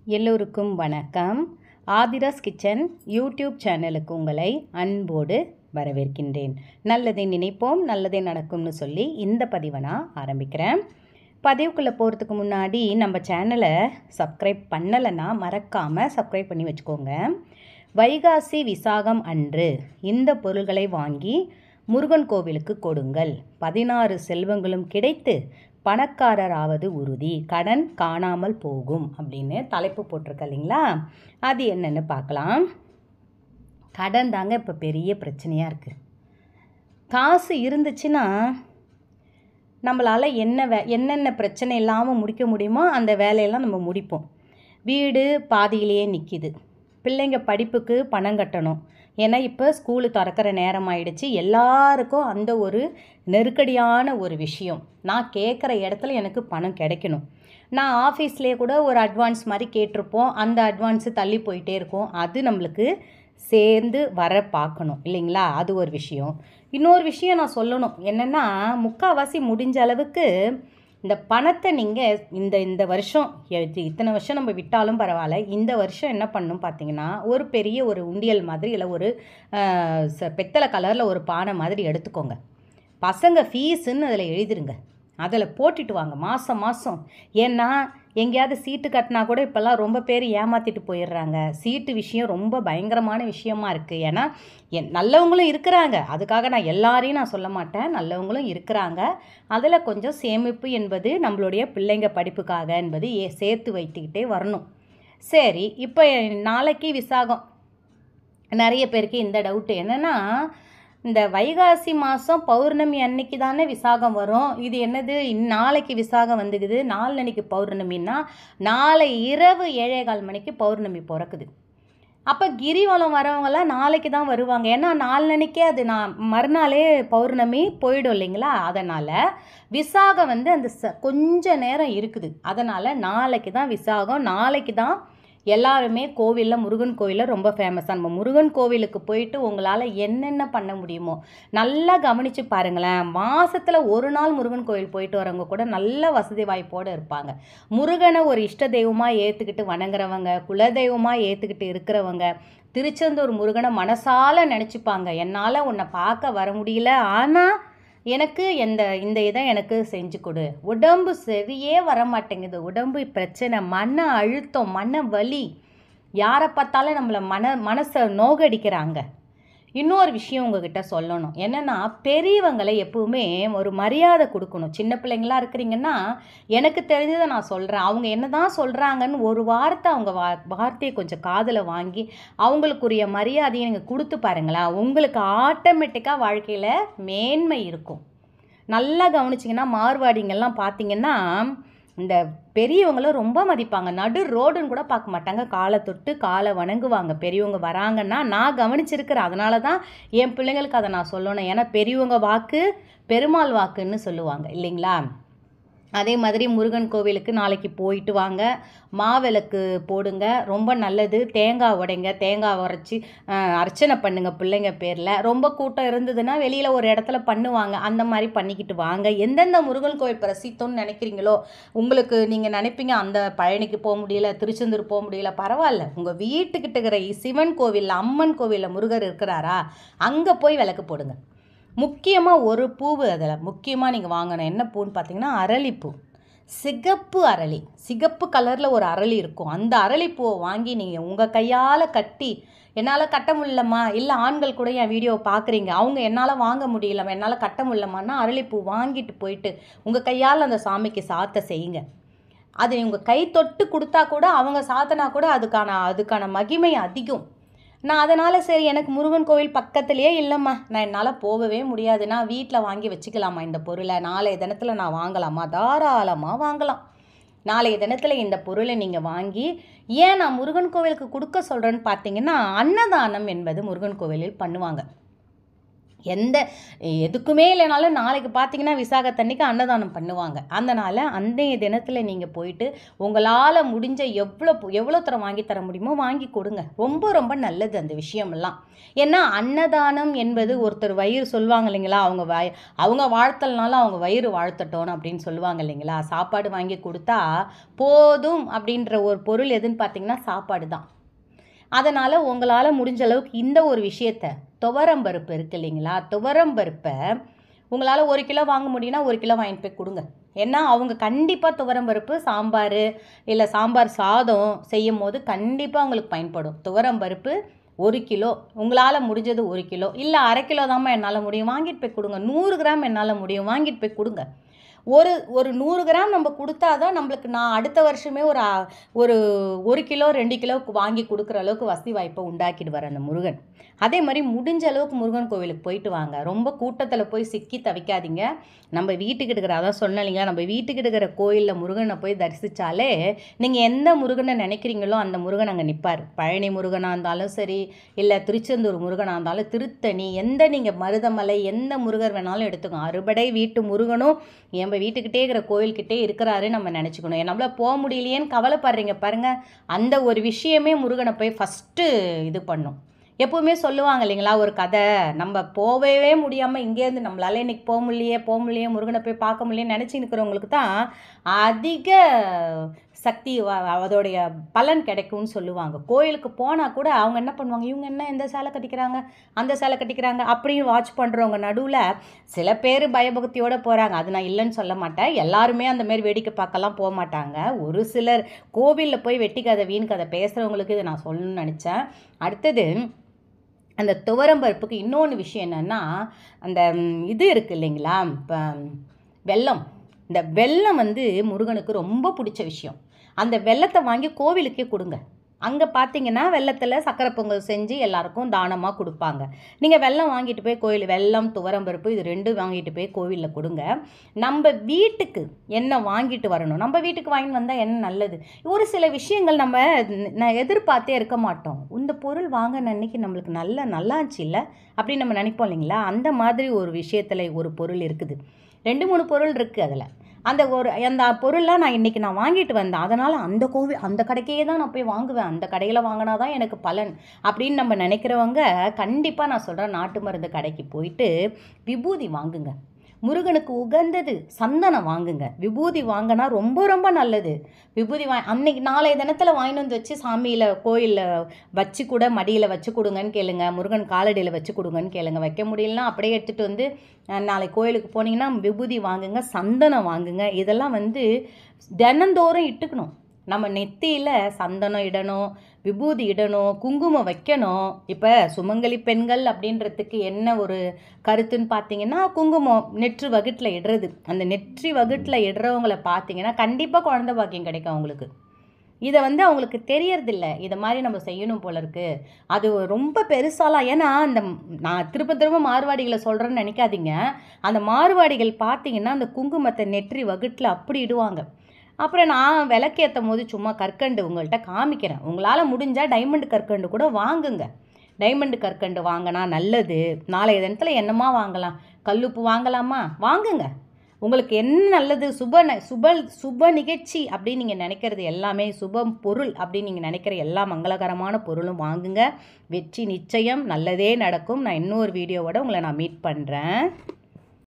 எல்லோருக்கும் வணக்கம். Aadhira's kitchen YouTube சேனலுக்கு உங்களை அன்போடு வரவேற்கின்றேன். நல்லதை நினைப்போம், நல்லதே நடக்கும்னு சொல்லி இந்த பதிவை நான் ஆரம்பிக்கிறேன். பதிவுக்குள்ளே போகிறதுக்கு முன்னாடி நம்ம சேனலை சப்ஸ்கிரைப் பண்ணலைன்னா மறக்காமல் சப்ஸ்கிரைப் பண்ணி வச்சுக்கோங்க. வைகாசி விசாகம் அன்று இந்த பொருள்களை வாங்கி முருகன் கோவிலுக்கு கொடுங்கள். 16 செல்வங்களும் கிடைத்து பணக்காரராவது உறுதி, கடன் காணாமல் போகும் அப்படின்னு தலைப்பு போட்டிருக்க இல்லைங்களா? அது என்னென்னு பார்க்கலாம். கடன் தாங்க இப்போ பெரிய பிரச்சனையாக இருக்குது. காசு இருந்துச்சுன்னா நம்மளால் என்னென்ன பிரச்சனை இல்லாமல் முடிக்க முடியுமோ அந்த வேலையெல்லாம் நம்ம முடிப்போம். வீடு பாதியிலேயே நிற்கிது. பிள்ளைங்க படிப்புக்கு பணம் கட்டணும். ஏன்னா இப்போ ஸ்கூலு திறக்கிற நேரம் ஆயிடுச்சு. எல்லாருக்கும் அந்த ஒரு நெருக்கடியான ஒரு விஷயம். நான் கேட்குற இடத்துல எனக்கு பணம் கிடைக்கணும். நான் ஆஃபீஸ்லேயே கூட ஒரு அட்வான்ஸ் மாதிரி கேட்டிருப்போம். அந்த அட்வான்ஸு தள்ளி போயிட்டே இருக்கும். அது நம்மளுக்கு சேர்ந்து வர பார்க்கணும் இல்லைங்களா? அது ஒரு விஷயம். இன்னொரு விஷயம் நான் சொல்லணும் என்னென்னா, முக்கால்வாசி முடிஞ்ச அளவுக்கு இந்த பணத்தை நீங்கள் இந்த வருஷம் இத்தனை வருஷம் நம்ம விட்டாலும் பரவாயில்ல, இந்த வருஷம் என்ன பண்ணணும் பார்த்தீங்கன்னா, ஒரு பெரிய ஒரு உண்டியல் மாதிரி இல்லை ஒரு பித்தளை கலரில் ஒரு பானை மாதிரி எடுத்துக்கோங்க. பசங்க ஃபீஸுன்னு அதில் எழுதிருங்க. அதில் போட்டுட்டு வாங்க மாதம். ஏன்னா எங்கேயாவது சீட்டு கட்டினா கூட இப்போல்லாம் ரொம்ப பேர் ஏமாற்றிட்டு போயிடுறாங்க. சீட்டு விஷயம் ரொம்ப பயங்கரமான விஷயமா இருக்குது. ஏன்னா நல்லவங்களும் இருக்கிறாங்க, அதுக்காக நான் எல்லாரையும் நான் சொல்ல மாட்டேன், நல்லவங்களும் இருக்கிறாங்க. அதில் கொஞ்சம் சேமிப்பு என்பது நம்மளுடைய பிள்ளைங்க படிப்புக்காக என்பது சேர்த்து வைத்துக்கிட்டே வரணும். சரி, இப்போ நாளைக்கு விசாகம். நிறைய பேருக்கு இந்த டவுட்டு என்னென்னா, இந்த வைகாசி மாதம் பௌர்ணமி அன்னைக்கு தானே விசாகம் வரும். இது என்னது நாளைக்கு விசாகம் வந்துக்குது, நாளன்னைக்கு பௌர்ணமின்னா நாளை இரவு 7:15 மணிக்கு பௌர்ணமி பிறக்குது. அப்போ கிரிவலம் வரவங்களாம் நாளைக்கு தான் வருவாங்க. ஏன்னா நாளன்னைக்கே அது மறுநாளே பௌர்ணமி போயிடும் இல்லைங்களா? அதனால் விசாகம் அந்த கொஞ்ச நேரம் இருக்குது. அதனால் நாளைக்கு தான் விசாகம். நாளைக்கு தான் எல்லாருமே கோவிலில், முருகன் கோவிலில் ரொம்ப ஃபேமஸாக. நம்ம முருகன் கோவிலுக்கு போயிட்டு உங்களால் என்னென்ன பண்ண முடியுமோ நல்லா கவனித்து பாருங்களேன். மாதத்தில் ஒரு நாள் முருகன் கோவில் போயிட்டு வரவங்க கூட நல்ல வசதி வாய்ப்போடு இருப்பாங்க. முருகனை ஒரு இஷ்ட தெய்வமாக ஏற்றுக்கிட்டு வணங்குறவங்க, குலதெய்வமாக ஏற்றுக்கிட்டு இருக்கிறவங்க, திருச்செந்தூர் முருகனை மனசால நினச்சிப்பாங்க. என்னால் உன்னை பார்க்க வர முடியல, ஆனால் எனக்கு இந்த இதை எனக்கு செஞ்சு கொடு. உடம்பு சரியே வர மாட்டேங்குது, உடம்பு பிரச்சனை, மன அழுத்தம், மன வலி, யாரை பார்த்தாலும் நம்மளை மனசை நோகடிக்கிறாங்க. இன்னொரு விஷயம் உங்ககிட்ட சொல்லணும் என்னென்னா, பெரியவங்களை எப்பவுமே ஒரு மரியாதை கொடுக்கணும். சின்ன பிள்ளைங்களாம் இருக்கிறீங்கன்னா எனக்கு தெரிஞ்சதை நான் சொல்கிறேன். அவங்க என்ன தான் சொல்கிறாங்கன்னு ஒரு வார்த்தை அவங்க வார்த்தையை கொஞ்சம் காதில் வாங்கி அவங்களுக்குரிய மரியாதையை நீங்கள் கொடுத்து பாருங்களேன். உங்களுக்கு ஆட்டோமேட்டிக்காக வாழ்க்கையில் மேன்மை இருக்கும். நல்லா கவனிச்சிங்கன்னா மார்வாடிங்கெல்லாம் பார்த்தீங்கன்னா இந்த பெரியவங்களும் ரொம்ப மதிப்பாங்க. நடு ரோடுன்னு கூட பார்க்க மாட்டாங்க, காலை தொட்டு காலை வணங்குவாங்க. பெரியவங்க வராங்கன்னா நான் கவனிச்சிருக்கிறேன். அதனால தான் என் பிள்ளைங்களுக்கு அதை நான் சொல்லணும். ஏன்னா பெரியவங்க வாக்கு பெருமாள் வாக்குன்னு சொல்லுவாங்க இல்லைங்களா? அதே மாதிரி முருகன் கோவிலுக்கு நாளைக்கு போயிட்டு வாங்க. மாவிளக்கு போடுங்க, ரொம்ப நல்லது. தேங்காய் உடைங்க, தேங்காய் உரைச்சி அர்ச்சனை பண்ணுங்கள் பிள்ளைங்க பேரில். ரொம்ப கூட்டம் இருந்ததுன்னா வெளியில் ஒரு இடத்துல பண்ணுவாங்க, அந்த மாதிரி பண்ணிக்கிட்டு வாங்க. எந்தெந்த முருகன் கோவில் பிரசித்தம்னு நினைக்கிறீங்களோ, உங்களுக்கு நீங்கள் நினைப்பீங்க அந்த பழனிக்கு போக முடியல, திருச்செந்தூர் போக முடியல, பரவாயில்ல, உங்கள் வீட்டுக்கிட்ட இருக்கிற சிவன் கோவிலில், அம்மன் கோவிலில் முருகர் இருக்கிறாரா, அங்கே போய் விளக்கு போடுங்க. முக்கியமாக ஒரு பூவு அதில் முக்கியமாக நீங்கள் வாங்கணும். என்ன பூன்னு பார்த்தீங்கன்னா அரளிப்பூ. சிகப்பு அரளி, சிகப்பு கலரில் ஒரு அரளி இருக்கும். அந்த அரளிப்பூவை வாங்கி நீங்கள் உங்கள் கையால் கட்டி, என்னால் கட்ட முடியலம்மா, இல்லை ஆண்கள் கூட என் வீடியோவை பார்க்குறீங்க, அவங்க என்னால் வாங்க முடியலம்மா, என்னால் கட்ட முடியலம்மான்னா அரளிப்பூ வாங்கிட்டு போயிட்டு உங்கள் கையால் அந்த சாமிக்கு சாத்த செய்யுங்க. அது உங்கள் கை தொட்டு கொடுத்தா கூட, அவங்க சாத்தினா கூட அதுக்கான மகிமை அதிகம். நான் அதனால் சரி, எனக்கு முருகன் கோவில் பக்கத்துலேயே இல்லைம்மா, நான் என்னால் போகவே முடியாது, நான் வீட்டில் வாங்கி வச்சுக்கலாமா இந்த பொருளை, நாளைய தினத்தில் நான் வாங்கலாமா? தாராளமாக வாங்கலாம். நாளைய தினத்தில் இந்த பொருளை நீங்கள் வாங்கி, ஏன் நான் முருகன் கோவிலுக்கு கொடுக்க சொல்கிறேன்னு பார்த்தீங்கன்னா, அன்னதானம் என்பது முருகன் கோவிலில் பண்ணுவாங்க. எதுக்குமே இல்லைனாலும் நாளைக்கு பார்த்தீங்கன்னா விசாகத்தன்னைக்கு அன்னதானம் பண்ணுவாங்க. அதனால் அன்றைய தினத்தில் நீங்கள் போயிட்டு உங்களால் முடிஞ்ச எவ்வளோ தரம் வாங்கி தர முடியுமோ வாங்கி கொடுங்க. ரொம்ப ரொம்ப நல்லது அந்த விஷயமெல்லாம். ஏன்னா அன்னதானம் என்பது ஒருத்தர் வயிறு சொல்லுவாங்க இல்லைங்களா, அவங்க வாழ்த்தல்னாலும் அவங்க வயிறு வாழ்த்தட்டோன்னு அப்படின்னு சொல்லுவாங்க இல்லைங்களா. சாப்பாடு வாங்கி கொடுத்தா போதும் அப்படின்ற ஒரு பொருள் எதுன்னு பார்த்தீங்கன்னா சாப்பாடு தான். அதனால் உங்களால் முடிஞ்ச அளவுக்கு இந்த ஒரு விஷயத்தை, துவரம்பருப்பு இருக்குது இல்லைங்களா, துவரம்பருப்பை உங்களால் 1 கிலோ வாங்க முடியும்னா 1 கிலோ வாங்கிட்டு போய் கொடுங்க. ஏன்னா அவங்க கண்டிப்பாக துவரம்பருப்பு சாம்பார் இல்லை சாம்பார் சாதம் செய்யும் போது கண்டிப்பாக அவங்களுக்கு பயன்படும். துவரம்பருப்பு 1 கிலோ, உங்களால் முடிஞ்சது 1 கிலோ, இல்லை 1/2 கிலோ தாம்மா என்னால் முடியும் வாங்கிட்டு போய் கொடுங்க. 100 கிராம் என்னால் முடியும் வாங்கிட்டு போய் கொடுங்க. ஒரு 100 கிராம் நம்ம கொடுத்தா தான் நம்மளுக்கு நான் அடுத்த வருஷமே ஒரு 1 கிலோ 2 கிலோவுக்கு வாங்கி கொடுக்குற அளவுக்கு வசதி வாய்ப்பை உண்டாக்கிடுவார் அந்த முருகன். அதே மாதிரி முடிஞ்ச அளவுக்கு முருகன் கோவிலுக்கு போயிட்டு வாங்க. ரொம்ப கூட்டத்தில் போய் சிக்கி தவிக்காதீங்க. நம்ம வீட்டுக்கு இருக்கிற, அதான் சொன்னேன் இல்லைங்களா, நம்ம வீட்டுக்கு இருக்கிற கோயிலில் முருகனை போய் தரிசித்தாலே நீங்கள் எந்த முருகனை நினைக்கிறீங்களோ அந்த முருகன் அங்கே நிற்பார். பழனி முருகனாக இருந்தாலும் சரி, இல்லை திருச்செந்தூர் முருகனாக இருந்தாலும், திருத்தணி, எந்த நீங்கள் மருதமலை எந்த முருகர் வேணாலும் எடுத்துக்கோங்க. அறுபடை வீட்டு முருகனும் நம்ம வீட்டுக்கிட்டே இருக்கிற கோயில்கிட்டே இருக்கிறாரு நம்ம நினச்சிக்கணும். நம்மளால் போக முடியலையேன்னு கவலைப்படுறீங்க பாருங்கள், அந்த ஒரு விஷயமே முருகனை போய் ஃபஸ்ட்டு இது பண்ணும். எப்போவுமே சொல்லுவாங்க இல்லைங்களா ஒரு கதை, நம்ம போகவே முடியாமல் இங்கேருந்து நம்மளால இன்றைக்கி போக முடியலையே முருகனை போய் பார்க்க முடியலையே நினச்சி நிற்கிறவங்களுக்கு தான் அதிக சக்தி அதோடைய பலன் கிடைக்கும்னு சொல்லுவாங்க. கோயிலுக்கு போனால் கூட அவங்க என்ன பண்ணுவாங்க, இவங்க என்ன இந்த சேலை கட்டிக்கிறாங்க அந்த சேலை கட்டிக்கிறாங்க அப்படின்னு வாட்ச் பண்ணுறவங்க நடுவில் சில பேர் பயபக்தியோடு போகிறாங்க. அது நான் இல்லைன்னு சொல்ல மாட்டேன். எல்லாருமே அந்தமாரி வேடிக்கை பார்க்கலாம் போக மாட்டாங்க. ஒரு சிலர் கோவிலில் போய் வெட்டி கதை வீண் கதை பேசுகிறவங்களுக்கு இதை நான் சொல்லணும்னு நினச்சேன். அடுத்தது அந்த துவரம்பருப்புக்கு இன்னொன்று விஷயம் என்னென்னா, அந்த இது இருக்குது இல்லைங்களா, இப்போ வெல்லம். இந்த வெல்லம் முருகனுக்கு ரொம்ப பிடிச்ச விஷயம். அந்த வெல்லத்தை வாங்கி கோவிலுக்கே கொடுங்க. அங்கே பார்த்தீங்கன்னா வெல்லத்தில் சக்கரை பொங்கல் செஞ்சு எல்லாருக்கும் தானமாக கொடுப்பாங்க. நீங்கள் வெல்லம் வாங்கிட்டு போய் வெல்லம் துவரம்பருப்பு இது 2 வாங்கிட்டு போய் கோவிலில் கொடுங்க. நம்ம வீட்டுக்கு என்ன வாங்கிட்டு வரணும், நம்ம வீட்டுக்கு வாங்கிட்டு வந்தால் என்ன நல்லது. ஒரு சில விஷயங்கள் நான் எதிர்பார்த்தே இருக்க மாட்டோம். இந்த பொருள் வாங்கின அன்னைக்கு நம்மளுக்கு நல்லாச்சு இல்லை அப்படின்னு நம்ம நினைப்போம் இல்லைங்களா. அந்த மாதிரி ஒரு விஷயத்தில் ஒரு பொருள் இருக்குது, 2-3 பொருள் இருக்குது. அதில் அந்த பொருள்லாம் நான் வாங்கிட்டு வந்தேன், அதனால் அந்த கடைக்கே தான் நான் போய் வாங்குவேன், அந்த கடையில் வாங்கினா தான் எனக்கு பலன் அப்படின்னு நம்ம நினைக்கிறவங்க கண்டிப்பாக நான் சொல்கிறேன், நாட்டு மருந்து கடைக்கு போயிட்டு விபூதி வாங்குங்க. முருகனுக்கு உகந்தது சந்தனம் வாங்குங்க. விபூதி வாங்கினா ரொம்ப ரொம்ப நல்லது. விபூதி அன்னைக்கு நாளைய தினத்தில் வாங்கிட்டு வந்து வச்சு சாமியில் கோயிலில் வச்சு கூட மடியில் வச்சு கொடுங்கன்னு கேளுங்க, முருகன் காலடியில் வச்சு கொடுங்கன்னு கேளுங்க. வைக்க முடியலன்னா அப்படியே எடுத்துகிட்டு வந்து நாளைக்கு கோயிலுக்கு போனீங்கன்னா விபூதி வாங்குங்க, சந்தனம் வாங்குங்க. இதெல்லாம் தினந்தோறும் இட்டுக்கணும். நம்ம நெத்தியில் சந்தனம் இடணும், விபூதி இடணும், குங்குமம் வைக்கணும். இப்போ சுமங்கலி பெண்கள் அப்படின்றதுக்கு என்ன ஒரு கருத்துன்னு பார்த்தீங்கன்னா, குங்குமம் நெற்றி வகுட்டில் இடுறது. அந்த நெற்றி வகுட்டில் இடுறவங்கள பார்த்தீங்கன்னா கண்டிப்பாக குழந்தை பாக்கியம் கிடைக்கும் அவங்களுக்கு. இதை அவங்களுக்கு தெரியறதில்ல, இதை மாதிரி நம்ம செய்யணும் போல இருக்குது. அது ரொம்ப பெருசாலாம், ஏன்னா நான் திரும்ப மார்வாடிகளை சொல்கிறேன்னு நினைக்காதீங்க. அந்த மார்வாடிகள் பார்த்தீங்கன்னா அந்த குங்குமத்தை நெற்றி வகுட்டில் அப்படி இடுவாங்க. அப்புறம் நான் விளக்கேற்றும் போது சும்மா கற்கண்டு உங்கள்கிட்ட காமிக்கிறேன். உங்களால் முடிஞ்சால் டைமண்ட் கற்கண்டு கூட வாங்குங்க. டைமண்ட் கற்கண்டு வாங்கினா நல்லது. நாளைய தினத்தில் என்னமா வாங்கலாம், கல்லுப்பு வாங்கலாமா, வாங்குங்க. உங்களுக்கு என்ன நல்லது, சுப நிகழ்ச்சி அப்படின்னு நீங்கள் நினைக்கிறது எல்லாமே, சுபம் பொருள் அப்படின்னு நீங்கள் நினைக்கிற எல்லா மங்களகரமான பொருளும் வாங்குங்க. வெற்றி நிச்சயம், நல்லதே நடக்கும். நான் இன்னொரு வீடியோவோட உங்களை நான் மீட் பண்ணுறேன்.